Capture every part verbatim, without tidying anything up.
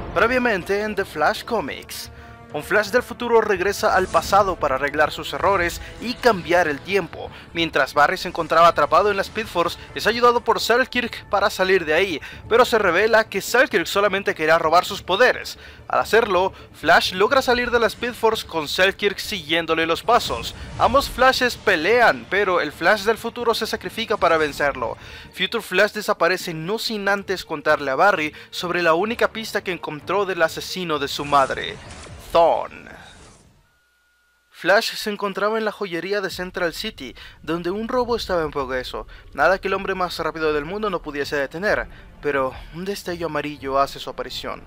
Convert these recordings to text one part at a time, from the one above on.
Previamente en The Flash Comics, un Flash del futuro regresa al pasado para arreglar sus errores y cambiar el tiempo. Mientras Barry se encontraba atrapado en la Speed Force, es ayudado por Selkirk para salir de ahí, pero se revela que Selkirk solamente quería robar sus poderes. Al hacerlo, Flash logra salir de la Speed Force con Selkirk siguiéndole los pasos. Ambos Flashes pelean, pero el Flash del futuro se sacrifica para vencerlo. Future Flash desaparece no sin antes contarle a Barry sobre la única pista que encontró del asesino de su madre, Thawne. Flash se encontraba en la joyería de Central City, donde un robo estaba en progreso, nada que el hombre más rápido del mundo no pudiese detener, pero un destello amarillo hace su aparición.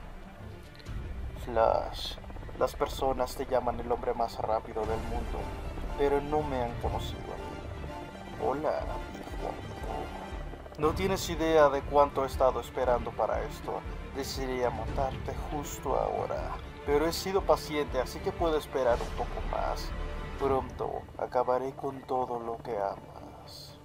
Flash, las personas te llaman el hombre más rápido del mundo, pero no me han conocido a mí. Hola, hijo amigo. No tienes idea de cuánto he estado esperando para esto. Desearía matarte justo ahora, pero he sido paciente, así que puedo esperar un poco más. Pronto acabaré con todo lo que amas.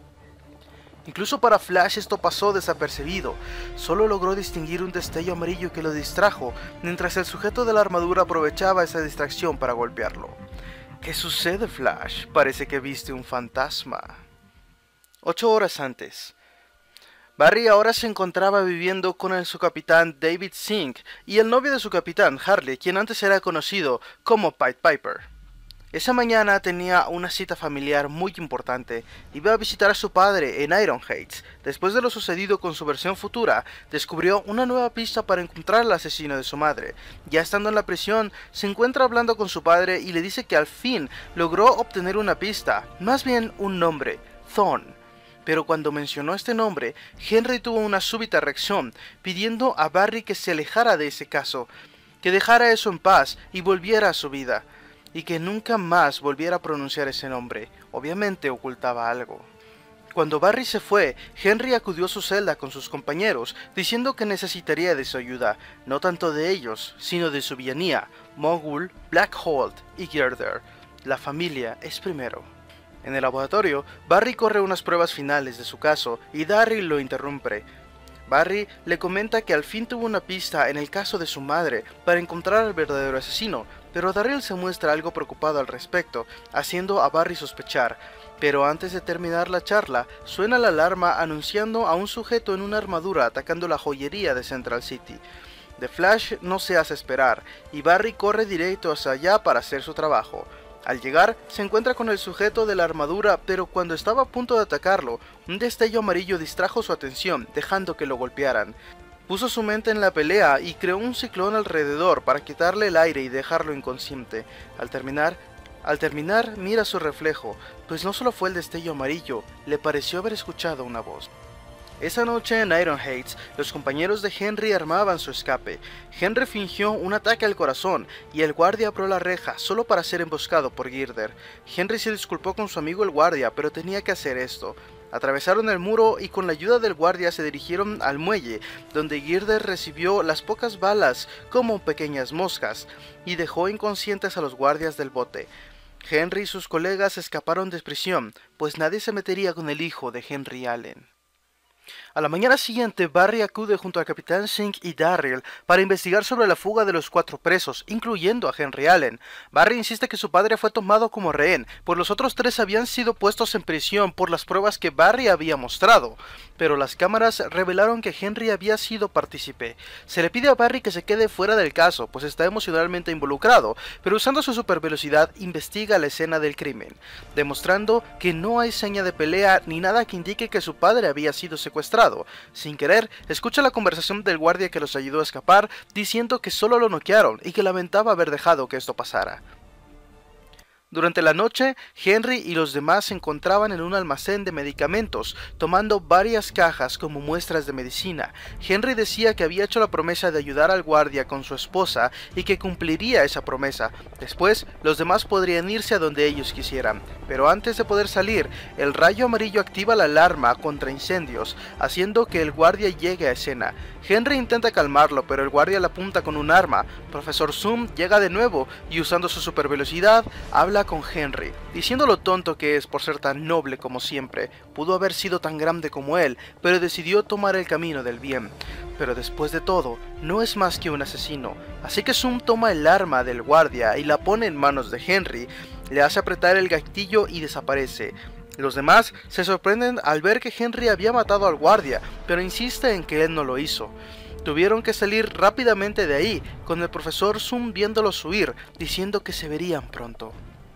Incluso para Flash esto pasó desapercibido. Solo logró distinguir un destello amarillo que lo distrajo, mientras el sujeto de la armadura aprovechaba esa distracción para golpearlo. ¿Qué sucede, Flash? Parece que viste un fantasma. Ocho horas antes, Barry ahora se encontraba viviendo con el, su capitán David Sink y el novio de su capitán, Harley, quien antes era conocido como Pied Piper. Esa mañana tenía una cita familiar muy importante. Iba a visitar a su padre en Iron Heights. Después de lo sucedido con su versión futura, descubrió una nueva pista para encontrar al asesino de su madre. Ya estando en la prisión, se encuentra hablando con su padre y le dice que al fin logró obtener una pista, más bien un nombre, Thawne. Pero cuando mencionó este nombre, Henry tuvo una súbita reacción, pidiendo a Barry que se alejara de ese caso, que dejara eso en paz y volviera a su vida, y que nunca más volviera a pronunciar ese nombre. Obviamente ocultaba algo. Cuando Barry se fue, Henry acudió a su celda con sus compañeros, diciendo que necesitaría de su ayuda, no tanto de ellos, sino de su villanía, Mogul, Black Holt y Girder. La familia es primero. En el laboratorio, Barry corre unas pruebas finales de su caso y Daryl lo interrumpe. Barry le comenta que al fin tuvo una pista en el caso de su madre para encontrar al verdadero asesino, pero Daryl se muestra algo preocupado al respecto, haciendo a Barry sospechar. Pero antes de terminar la charla, suena la alarma anunciando a un sujeto en una armadura atacando la joyería de Central City. The Flash no se hace esperar, y Barry corre directo hacia allá para hacer su trabajo. Al llegar, se encuentra con el sujeto de la armadura, pero cuando estaba a punto de atacarlo, un destello amarillo distrajo su atención, dejando que lo golpearan. Puso su mente en la pelea y creó un ciclón alrededor para quitarle el aire y dejarlo inconsciente. Al terminar, al terminar, mira su reflejo, pues no solo fue el destello amarillo, le pareció haber escuchado una voz. Esa noche en Iron Heights, los compañeros de Henry armaban su escape. Henry fingió un ataque al corazón y el guardia abrió la reja solo para ser emboscado por Girder. Henry se disculpó con su amigo el guardia, pero tenía que hacer esto. Atravesaron el muro y con la ayuda del guardia se dirigieron al muelle, donde Girder recibió las pocas balas como pequeñas moscas y dejó inconscientes a los guardias del bote. Henry y sus colegas escaparon de prisión, pues nadie se metería con el hijo de Henry Allen. A la mañana siguiente, Barry acude junto al capitán Sink y Daryl para investigar sobre la fuga de los cuatro presos, incluyendo a Henry Allen. Barry insiste que su padre fue tomado como rehén, pues los otros tres habían sido puestos en prisión por las pruebas que Barry había mostrado, pero las cámaras revelaron que Henry había sido partícipe. Se le pide a Barry que se quede fuera del caso, pues está emocionalmente involucrado, pero usando su supervelocidad investiga la escena del crimen, demostrando que no hay seña de pelea ni nada que indique que su padre había sido secuestrado. Sin querer, escucha la conversación del guardia que los ayudó a escapar, diciendo que solo lo noquearon y que lamentaba haber dejado que esto pasara. Durante la noche, Henry y los demás se encontraban en un almacén de medicamentos, tomando varias cajas como muestras de medicina. Henry decía que había hecho la promesa de ayudar al guardia con su esposa y que cumpliría esa promesa. Después, los demás podrían irse a donde ellos quisieran. Pero antes de poder salir, el rayo amarillo activa la alarma contra incendios, haciendo que el guardia llegue a escena. Henry intenta calmarlo, pero el guardia le apunta con un arma. Profesor Zoom llega de nuevo y usando su supervelocidad, habla habla con Henry, diciendo lo tonto que es por ser tan noble como siempre. Pudo haber sido tan grande como él, pero decidió tomar el camino del bien. Pero después de todo, no es más que un asesino. Así que Zoom toma el arma del guardia y la pone en manos de Henry, le hace apretar el gatillo y desaparece. Los demás se sorprenden al ver que Henry había matado al guardia, pero insiste en que él no lo hizo. Tuvieron que salir rápidamente de ahí, con el profesor Zoom viéndolos huir, diciendo que se verían pronto.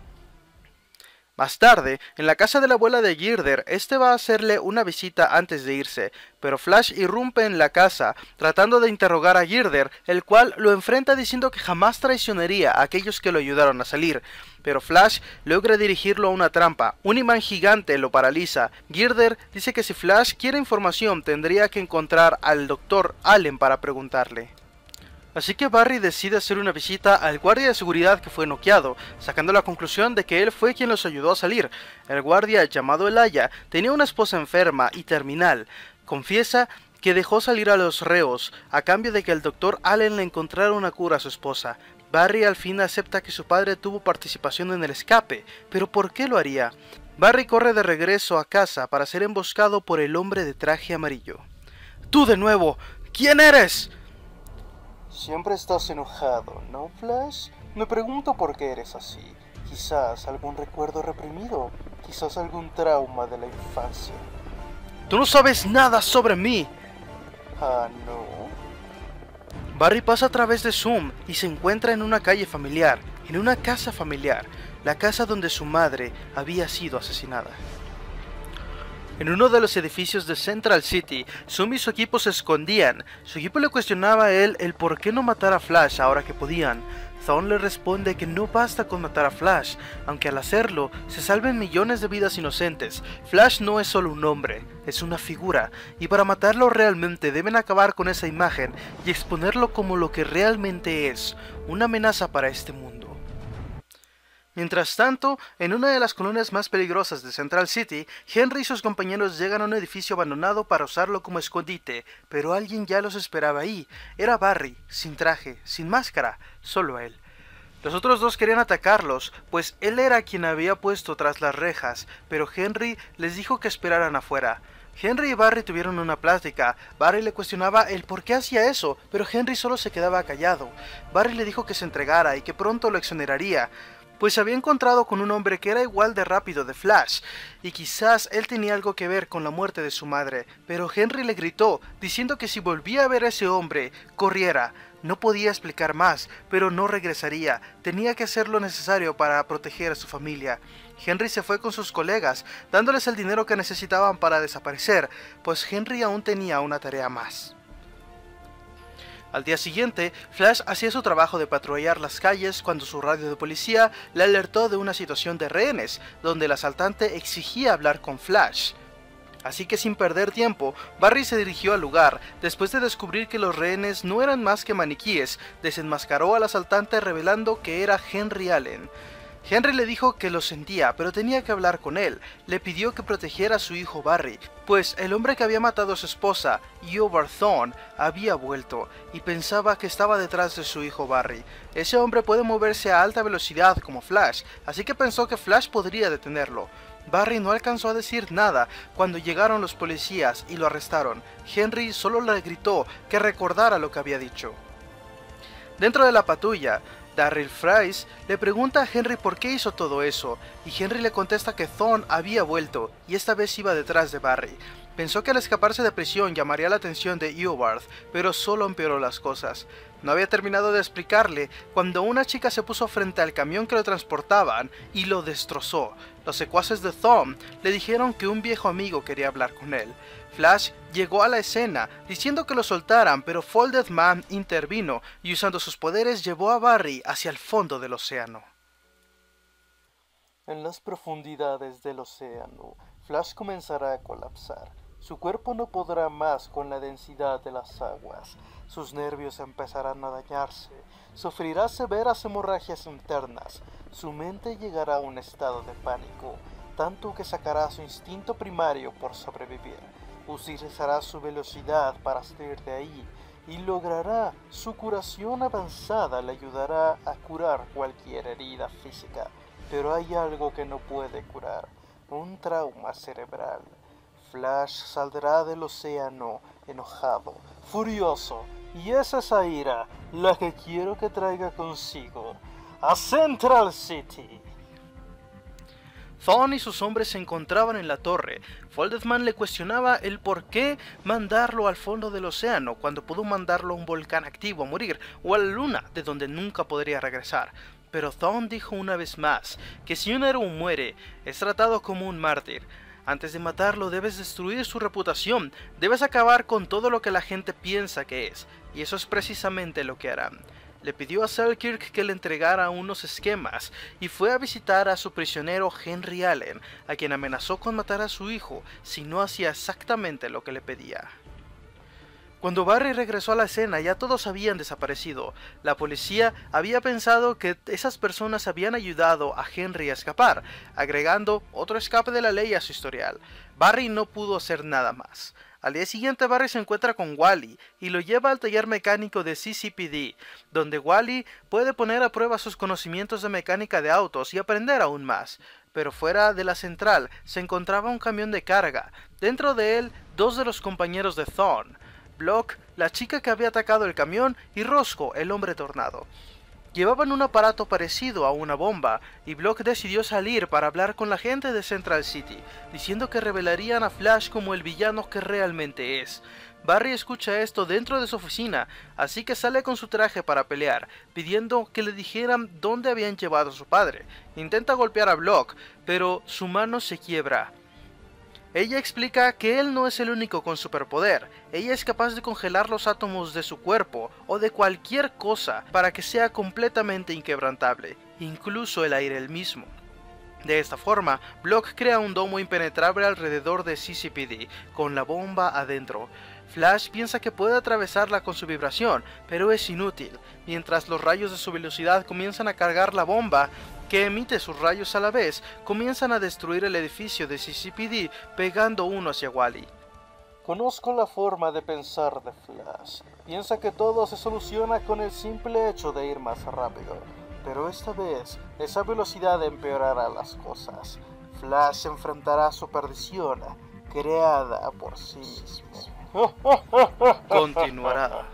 Más tarde, en la casa de la abuela de Girder, este va a hacerle una visita antes de irse, pero Flash irrumpe en la casa, tratando de interrogar a Girder, el cual lo enfrenta diciendo que jamás traicionaría a aquellos que lo ayudaron a salir. Pero Flash logra dirigirlo a una trampa, un imán gigante lo paraliza. Girder dice que si Flash quiere información tendría que encontrar al doctor Allen para preguntarle. Así que Barry decide hacer una visita al guardia de seguridad que fue noqueado, sacando la conclusión de que él fue quien los ayudó a salir. El guardia, llamado Elijah, tenía una esposa enferma y terminal. Confiesa que dejó salir a los reos, a cambio de que el doctor Allen le encontrara una cura a su esposa. Barry al fin acepta que su padre tuvo participación en el escape, pero ¿por qué lo haría? Barry corre de regreso a casa para ser emboscado por el hombre de traje amarillo. ¡Tú de nuevo! ¿Quién eres? Siempre estás enojado, ¿no, Flash? Me pregunto por qué eres así. Quizás algún recuerdo reprimido, quizás algún trauma de la infancia. ¡Tú no sabes nada sobre mí! Ah, no. Barry pasa a través de Zoom y se encuentra en una calle familiar, en una casa familiar, la casa donde su madre había sido asesinada. En uno de los edificios de Central City, Zoom y su equipo se escondían. Su equipo le cuestionaba a él el por qué no matar a Flash ahora que podían. Thawne le responde que no basta con matar a Flash, aunque al hacerlo se salven millones de vidas inocentes. Flash no es solo un hombre, es una figura, y para matarlo realmente deben acabar con esa imagen y exponerlo como lo que realmente es, una amenaza para este mundo. Mientras tanto, en una de las colonias más peligrosas de Central City, Henry y sus compañeros llegan a un edificio abandonado para usarlo como escondite, pero alguien ya los esperaba ahí. Era Barry, sin traje, sin máscara, solo él. Los otros dos querían atacarlos, pues él era quien había puesto tras las rejas, pero Henry les dijo que esperaran afuera. Henry y Barry tuvieron una plática. Barry le cuestionaba el por qué hacía eso, pero Henry solo se quedaba callado. Barry le dijo que se entregara y que pronto lo exoneraría, pues se había encontrado con un hombre que era igual de rápido de Flash, y quizás él tenía algo que ver con la muerte de su madre, pero Henry le gritó, diciendo que si volvía a ver a ese hombre, corriera. No podía explicar más, pero no regresaría, tenía que hacer lo necesario para proteger a su familia. Henry se fue con sus colegas, dándoles el dinero que necesitaban para desaparecer, pues Henry aún tenía una tarea más. Al día siguiente, Flash hacía su trabajo de patrullar las calles cuando su radio de policía le alertó de una situación de rehenes, donde el asaltante exigía hablar con Flash. Así que sin perder tiempo, Barry se dirigió al lugar. Después de descubrir que los rehenes no eran más que maniquíes, desenmascaró al asaltante revelando que era Henry Allen. Henry le dijo que lo sentía, pero tenía que hablar con él. Le pidió que protegiera a su hijo Barry, pues el hombre que había matado a su esposa, Eobard Thawne, había vuelto, y pensaba que estaba detrás de su hijo Barry. Ese hombre puede moverse a alta velocidad como Flash, así que pensó que Flash podría detenerlo. Barry no alcanzó a decir nada cuando llegaron los policías y lo arrestaron. Henry solo le gritó que recordara lo que había dicho. Dentro de la patrulla, Daryl Fries le pregunta a Henry por qué hizo todo eso, y Henry le contesta que Thawne había vuelto, y esta vez iba detrás de Barry. Pensó que al escaparse de prisión llamaría la atención de Eobard, pero solo empeoró las cosas. No había terminado de explicarle cuando una chica se puso frente al camión que lo transportaban y lo destrozó. Los secuaces de Thawne le dijeron que un viejo amigo quería hablar con él. Flash llegó a la escena diciendo que lo soltaran, pero Folded Man intervino y usando sus poderes llevó a Barry hacia el fondo del océano. En las profundidades del océano, Flash comenzará a colapsar. Su cuerpo no podrá más con la densidad de las aguas. Sus nervios empezarán a dañarse. Sufrirá severas hemorragias internas. Su mente llegará a un estado de pánico, tanto que sacará su instinto primario por sobrevivir. Utilizará su velocidad para salir de ahí y logrará su curación avanzada. Le ayudará a curar cualquier herida física. pero hay algo que no puede curar, un trauma cerebral. Flash saldrá del océano enojado, furioso, y es esa ira la que quiero que traiga consigo a Central City. Thawne y sus hombres se encontraban en la torre. Folded-Man le cuestionaba el por qué mandarlo al fondo del océano cuando pudo mandarlo a un volcán activo a morir, o a la luna, de donde nunca podría regresar. Pero Thawne dijo una vez más que si un héroe muere, es tratado como un mártir. Antes de matarlo debes destruir su reputación, debes acabar con todo lo que la gente piensa que es, y eso es precisamente lo que harán. Le pidió a Selkirk que le entregara unos esquemas y fue a visitar a su prisionero Henry Allen, a quien amenazó con matar a su hijo si no hacía exactamente lo que le pedía. Cuando Barry regresó a la escena ya todos habían desaparecido. La policía había pensado que esas personas habían ayudado a Henry a escapar, agregando otro escape de la ley a su historial. Barry no pudo hacer nada más. Al día siguiente Barry se encuentra con Wally y lo lleva al taller mecánico de C C P D, donde Wally puede poner a prueba sus conocimientos de mecánica de autos y aprender aún más. Pero fuera de la central se encontraba un camión de carga, dentro de él dos de los compañeros de Thawne, Block, la chica que había atacado el camión, y Roscoe, el hombre tornado. Llevaban un aparato parecido a una bomba, y Block decidió salir para hablar con la gente de Central City, diciendo que revelarían a Flash como el villano que realmente es. Barry escucha esto dentro de su oficina, así que sale con su traje para pelear, pidiendo que le dijeran dónde habían llevado a su padre. Intenta golpear a Block, pero su mano se quiebra. Ella explica que él no es el único con superpoder, ella es capaz de congelar los átomos de su cuerpo o de cualquier cosa para que sea completamente inquebrantable, incluso el aire el mismo. De esta forma, Block crea un domo impenetrable alrededor de C C P D, con la bomba adentro. Flash piensa que puede atravesarla con su vibración, pero es inútil, mientras los rayos de su velocidad comienzan a cargar la bomba, que emite sus rayos a la vez, comienzan a destruir el edificio de C C P D, pegando uno hacia Wally. Conozco la forma de pensar de Flash. Piensa que todo se soluciona con el simple hecho de ir más rápido. Pero esta vez, esa velocidad empeorará las cosas. Flash enfrentará su perdición, creada por sí mismo. Continuará.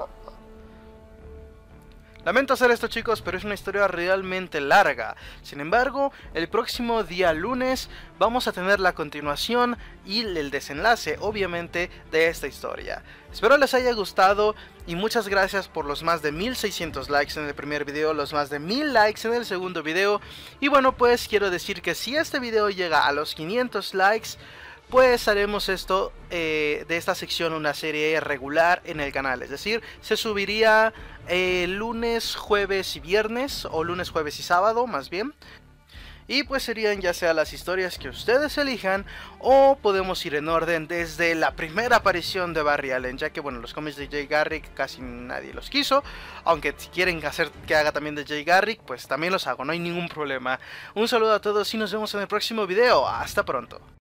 Lamento hacer esto, chicos, pero es una historia realmente larga. Sin embargo, el próximo día lunes vamos a tener la continuación y el desenlace, obviamente, de esta historia. Espero les haya gustado y muchas gracias por los más de mil seiscientos likes en el primer video, los más de mil likes en el segundo video. Y bueno, pues quiero decir que si este video llega a los quinientos likes, pues haremos esto eh, de esta sección una serie regular en el canal, es decir, se subiría eh, lunes, jueves y viernes, o lunes, jueves y sábado más bien. Y pues serían ya sea las historias que ustedes elijan, o podemos ir en orden desde la primera aparición de Barry Allen, ya que bueno, los cómics de Jay Garrick casi nadie los quiso, aunque si quieren hacer que haga también de Jay Garrick, pues también los hago, no hay ningún problema. Un saludo a todos y nos vemos en el próximo video, hasta pronto.